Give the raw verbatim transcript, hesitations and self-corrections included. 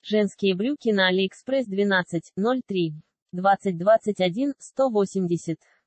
Женские брюки на Алиэкспресс двенадцать ноль три двадцать двадцать один сто восемьдесят.